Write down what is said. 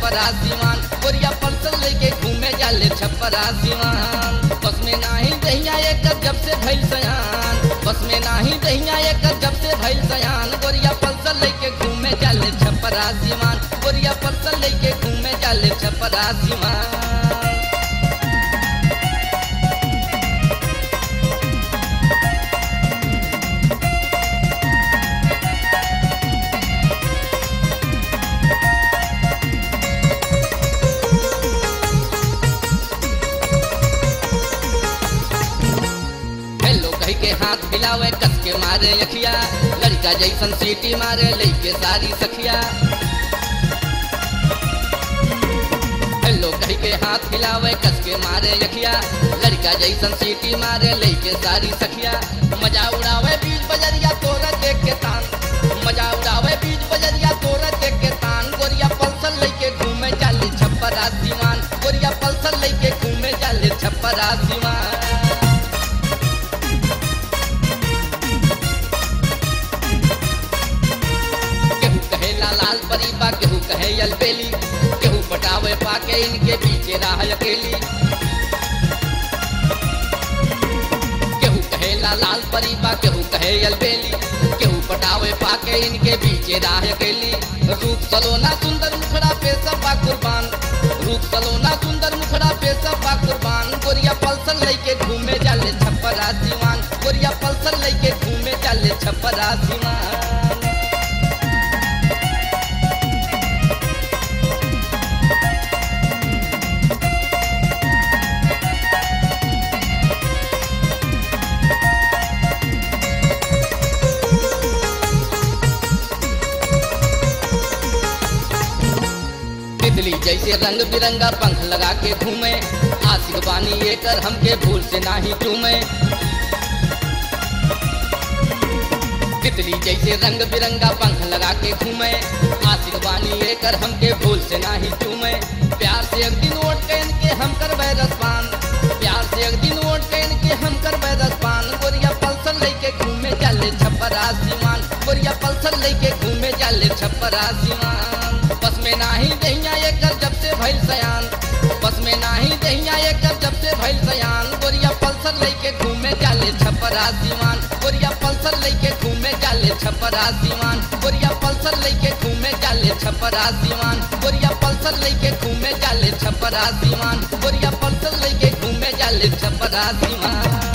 छपरा सिवान, गोरिया पल्सर लेके घूमे जाले छपरा सिवान। बस में नाही दहिया एक जब से भइल सयान, बस में नाही दहिया एक जब से भइल सयान, गोरिया पल्सर लेके घूमे जाले छपरा सिवान, गोरिया पल्सर लेके घूमे जाले छपरा सिवान। के हाथ मिलावे कस के मारे अखिया, लड़का जैसन सीटी मारे लेके सारी सखिया। हेलो कही के हाथ मिलावे कस के मारे अखिया, लड़का जैसन सीटी मारे लेके सारी सखिया। मजा उड़ावे बीच बजरिया तोरा देख के तान, मजा उड़ावे बीच बजरिया तोरा देख के तान, गोरिया पल्सर लेके घूमे जाले छपरा सिवान, गोरिया पल्सर लेके घूमे जाले छपरा सिवान। लाल परीबा केहू कहे अलबेली, केहू पटावे पाके इनके पीछे राह अकेली। केहू कहे लाल परीबा केहू कहे अलबेली, केहू पटावे पाके इनके पीछे राह अकेली। रूप सलोना सुंदर मुखड़ा पे सब कुर्बान, रूप सलोना सुंदर मुखड़ा पे सब कुर्बान, गोरिया पल्सर लेके घूमे जाले छपरा सिवान, गोरिया पल्सर लेके घूमे जाले छपरा सिवान। तितली जैसे रंग बिरंगा पंख लगा के घूमे, आशिक बानी ये कर हमके भूल से नाही चूमे। तितली जैसे रंग बिरंगा पंख लगा के घूमे, आशिक बानी ये कर हमके भूल से नाही चूमे। प्यार से एक दिन वोट कैन के हम कर रसपान, प्यार से एक दिन वोट कैन के हम कर रसपान, गोरिया पल्सर लेके घूमे जाले छपरा सिवान, गोरिया पल्सर लेके घूमे जाले छपरा सिवान। बस में नाही दहिया एक जब से भइल सयान, बस में नाही दहिया एक जब से भइल सयान, गोरिया पल्सर लेके घूमे जाले छपरा सिवान, गोरिया पल्सर लेके घूमे जाले छपरा सिवान, गोरिया पल्सर लेके घूमे जाले छपरा सिवान, गोरिया पल्सर लेके घूमे जाले छपरा सिवान, गोरिया पल्सर लेके घूमे जाले छपरा सिवान।